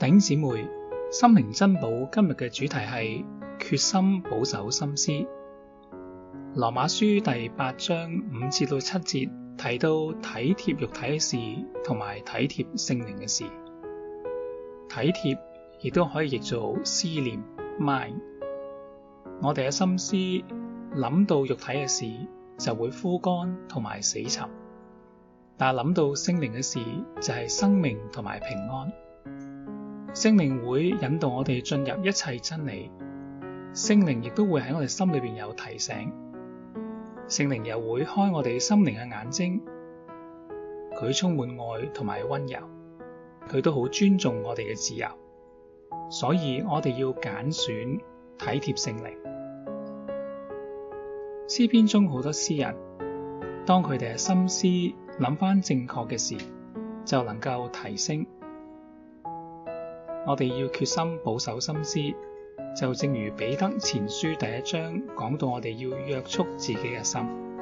弟兄姊妹，心靈珍寶今日嘅主題係決心保守心思。羅馬書第8章5至到7節提到體貼肉體嘅事同埋體貼聖靈嘅事。體貼亦都可以譯做思念 mind。我哋嘅心思諗到肉體嘅事就會枯乾同埋死沉，但係諗到聖靈嘅事就係生命同埋平安。聖靈會引導我哋進入一切真理，聖靈亦都會喺我哋心裏邊有提醒，聖靈又會開我哋心靈嘅眼睛，佢充滿愛同埋溫柔，佢都好尊重我哋嘅自由，所以我哋要揀選體貼聖靈。詩篇中好多詩人，當佢哋嘅心思諗翻正確嘅事，就能夠提升。我哋要決心保守心思，就正如彼得前書第1章講到，我哋要約束自己嘅心。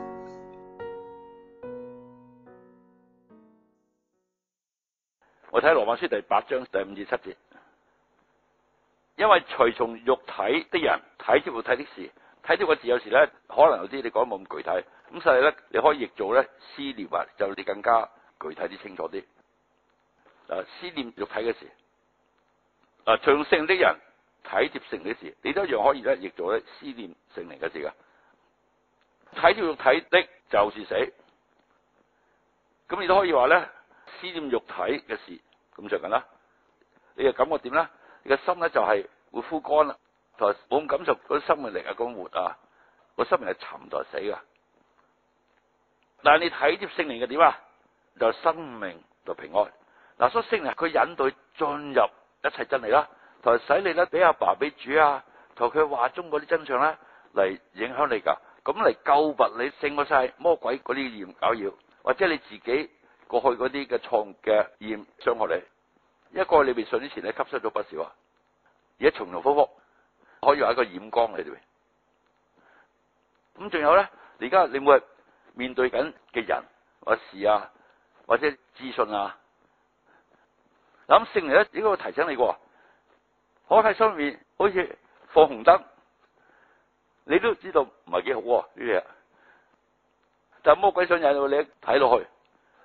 我睇羅馬書第8章第5至7節，因為隨從肉體的人體貼肉體的事，體貼個字有時咧可能有啲你講冇咁具體，咁所以咧你可以譯做咧思念啊，就你更加具體啲清楚啲。思念肉體嘅事。隨從聖靈的人體貼聖靈嘅事，你都一樣可以咧譯做咧思念聖靈嘅事噶。體貼肉體的就是死，咁你都可以話咧思念肉體嘅事咁着緊啦。你嘅感覺點咧？你嘅心咧就係會枯乾啦，同埋冇咁感受嗰啲生命力啊，咁活啊，個生命係沉同死噶。但係你體貼聖靈嘅點啊？就係生命就平安。嗱，所以聖靈佢引導進入一切真理啦，同埋使你咧俾阿爸俾主啊，同佢話中嗰啲真相咧嚟影響你噶，咁嚟救拔你勝過晒魔鬼嗰啲驗搞要，或者你自己過去嗰啲嘅錯誤嘅驗傷害你。一個你未信之前咧吸收咗不少啊，而家重重複複可以話一個染缸喺度。咁仲有咧，而家你每日面對緊嘅人或事啊，或者資訊啊。咁聖靈咧應該會提醒你喎，可喺心裏面好似放紅燈，你都知道唔係幾好呢啲嘢，但係魔鬼想引導你睇落去，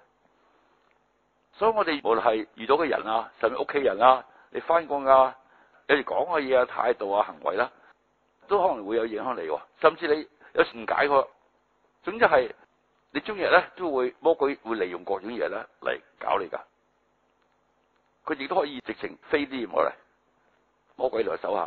所以我哋無論係遇到嘅人啊，甚至屋企人啊，你翻工啊，有時講嘅嘢啊、態度啊、行為啦，都可能會有影響你喎，甚至你有時誤解佢。總之係你終日咧都會魔鬼會利用各種嘢咧嚟搞你噶。佢亦都可以直情飛啲過嚟，魔鬼嚟手下。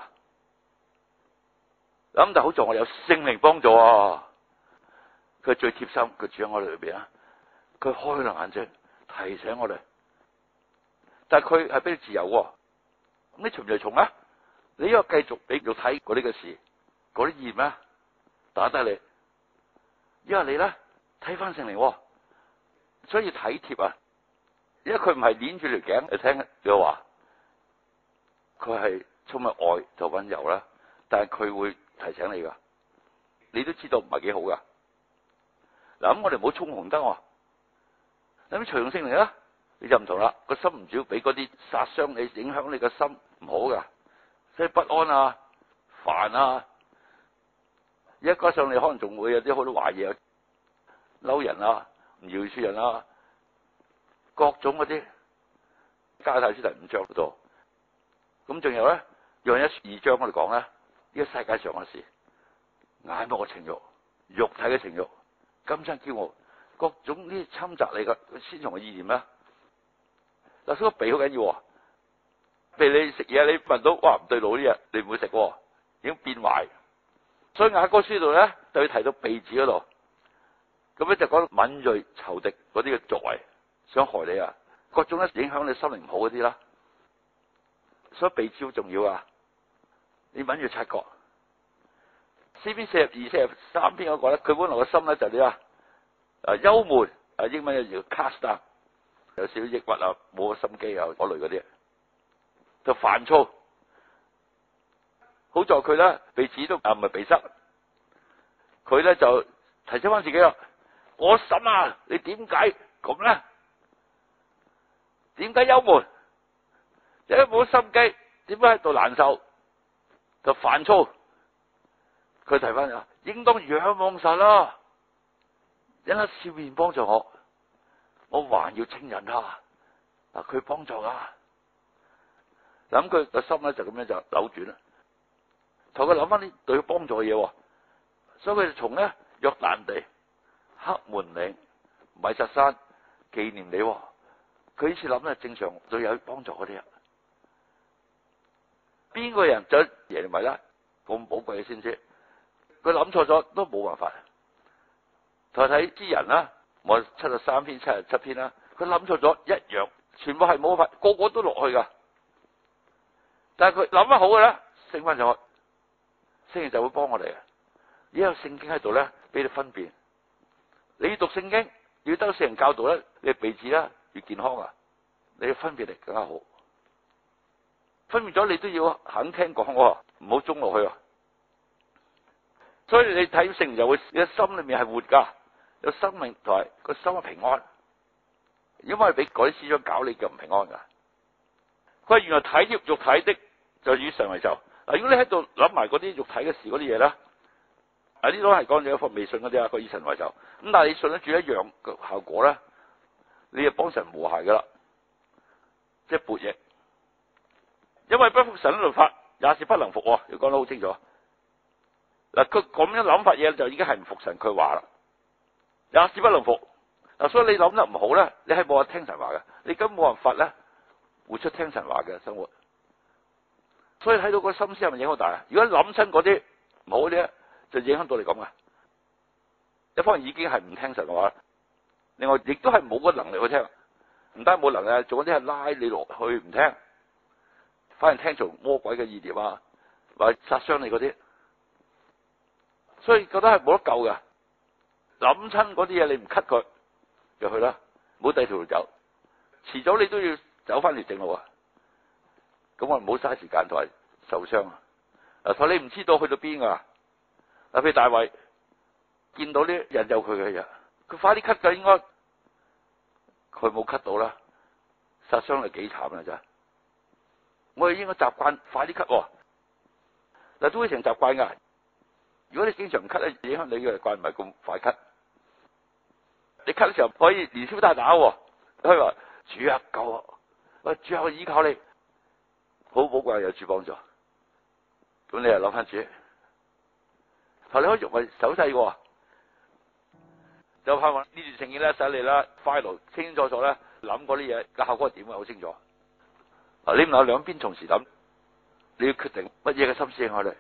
咁但係好在我哋有聖靈幫助啊！佢最貼心，佢住喺我哋裏邊啊！佢開亮眼睛，提醒我哋。但係佢係俾你自由喎。咁你從唔從從啊？你應該繼續俾肉體嗰啲嘅事，嗰啲鹽啊打低你。因為你咧睇翻聖靈，所以體貼啊！因為佢唔係捏住條頸，你聽佢話，佢係充滿愛就溫柔啦。但係佢會提醒你噶，你都知道唔係幾好噶。嗱，咁我哋唔好衝紅燈喎。咁隨從聖靈啦，你就唔同啦。個心唔主要俾嗰啲殺傷你、影響你個心唔好噶，所以不安啊、煩啊，一加上你可能仲會有啲好多壞嘢，嬲人啊、唔饒恕人啊。各種嗰啲加拉太書第5章嗰度，咁仲有咧，約翰1、2章我哋講咧，呢個世界上嘅事，眼目嘅情慾、肉體嘅情慾、今生驕傲，各種呢啲侵襲你嘅先從嘅意念啦。嗱，所以鼻好緊要，譬如你食嘢，你聞到哇唔對路啲嘢，你唔會食，已經變壞。所以雅歌書度咧，就要提到鼻子嗰度，咁咧就講敏銳仇敵嗰啲嘅作為。想害你啊！各種咧影響你心靈唔好嗰啲啦，所以鼻子好重要啊！你敏銳察覺。詩篇42、43篇嗰個咧，佢本來個心咧就點啊？憂悶啊，英文叫 cast down， 有少少抑鬱啊，冇個心機啊，嗰類嗰啲，就煩躁。好在佢咧鼻子都唔係鼻塞，佢咧就提醒翻自己啦。我心啊，你點解咁咧？點解憂悶？ 因為冇心機，點解喺度難受就煩躁？佢提翻啊，應當仰望神啦，因他笑面幫助我，我還要稱讚他。嗱，佢幫助啊，諗佢個心咧就咁樣就扭轉啦。同佢諗翻啲對佢幫助嘅嘢，所以佢就從咧約旦地、黑門嶺、米薩山紀念你。佢呢次諗咧正常對有幫助嗰啲人，邊個人就耶利米啦咁寶貴嘅先知，佢諗錯咗都冇辦法。同睇啲人啦，我73篇、77篇啦，佢諗錯咗一樣，全部係冇法，個個都落去噶。但係佢諗得好嘅咧，升翻上去，聖靈就會幫我哋嘅。而家有聖經喺度咧，俾你分辨。你要讀聖經，要得聖靈教導咧，你嘅鼻子咧越健康啊，你嘅分辨力更加好。分辨咗你都要肯聽講，唔好中落去。所以你睇聖靈就會，你嘅心裏面係活噶，有生命同埋個心係平安。因為俾嗰啲思想搞你就唔平安噶。佢原來體貼肉體的就與神為仇。嗱，如果你喺度諗埋嗰啲肉體嘅事嗰啲嘢啦，呢啲都係講咗一份未信嗰啲啊，個與神為仇。咁但係你信得住一樣嘅效果咧，你就幫神和諧噶啦，即係悖逆。因為不服神的律法，也是不能服。要講得好清楚。嗱，佢咁樣諗法嘢就已經係唔服神佢話啦，也是不能服。嗱，所以你諗得唔好咧，你係冇法聽神話嘅，你根本冇辦法咧活出聽神話嘅生活。所以睇到個心思係咪影響好大啊？如果諗親嗰啲唔好啲咧，就影響到你咁噶。一方面已經係唔聽神嘅話，另外亦都係冇個能力去聽，唔單冇能力，做嗰啲係拉你落去唔聽，反而聽從魔鬼嘅意念啊，或者殺傷你嗰啲，所以覺得係冇得救嘅。諗親嗰啲嘢，你唔 cut 佢就去啦，唔好第二條路走，遲早你都要走翻條正路啊。咁我唔好嘥時間同埋受傷啊！所以你唔知道去到邊噶。譬如大衛見到啲引誘佢嘅嘢，佢快啲 cut 㗎，應該佢冇 cut 到啦，殺傷係幾慘啊！真係，我哋應該習慣快啲 cut，但都會成習慣噶。如果你經常唔 cut 咧，影響你嘅習慣，唔係咁快 cut。你 cut 嘅時候可以連消帶打，你可以話主啊救啊，喂主啊我依靠你。好寶貴有主幫助，咁你又諗翻主，頭你可以用為手勢嘅，就盼望呢段聖經咧使你啦 file 清清楚楚咧諗嗰啲嘢嘅效果係點嘅好清楚。嗱，你唔能兩邊同時諗，你要決定乜嘢嘅心思我哋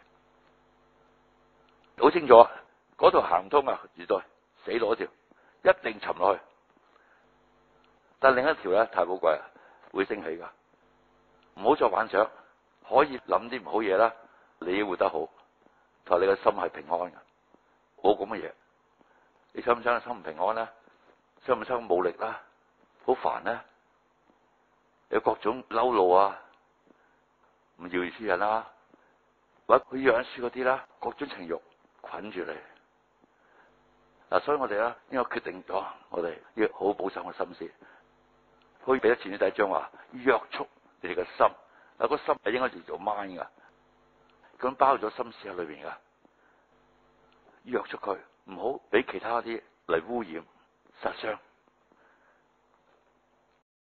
好清楚，嗰度行唔通啊，絕對死路一條，一定沉落去。但另一條咧太寶貴啊，會升起噶。唔好再幻想，可以諗啲唔好嘢啦。你活得好，同你個心係平安嘅，冇咁嘅嘢。你想唔想心唔平安咧？想唔想冇力啦？好煩咧？有各種嬲怒啊，唔饒恕人啦，或者佢養書嗰啲啦，各種情慾捆住你。嗱，所以我哋咧應該決定咗，我哋要好好保守個心思。可以俾咗前面第一章話約束你哋個心，嗱，個心係應該叫做 mind 噶，咁包咗心思喺裏邊噶，約束佢，唔好俾其他啲嚟污染、殺傷。